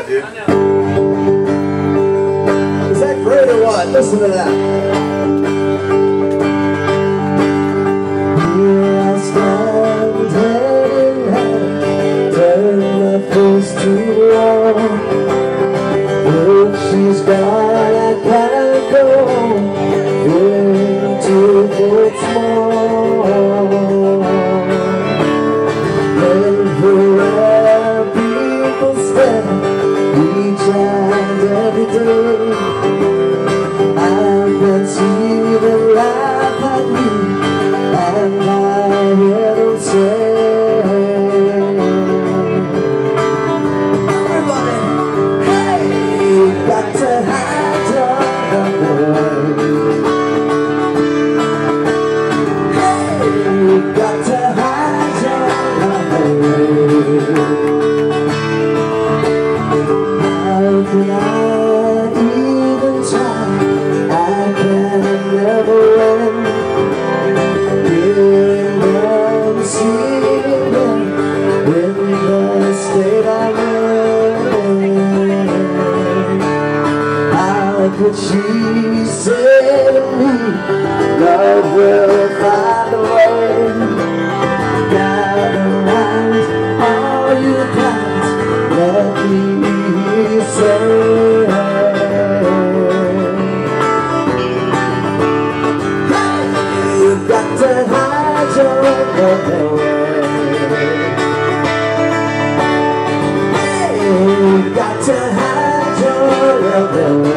that, dude. Is that great or what? Listen to that. Here I stand, head in hand, turn my face to the wall. If she's gone, I can't go on, feeling too much more. Everywhere people stand, each and every day, I can see them laugh at me, and I hear them say, everybody, hey, you've got to hide your way. Hey, you've got to hide your way. How can I even try? I can never win. Hearing them, seeing them in the state I'm in. How could she say to me, love will find a way? Gather round all you plans, let me say, hey, you've got to hide your away. Hey, you've got to hide your away.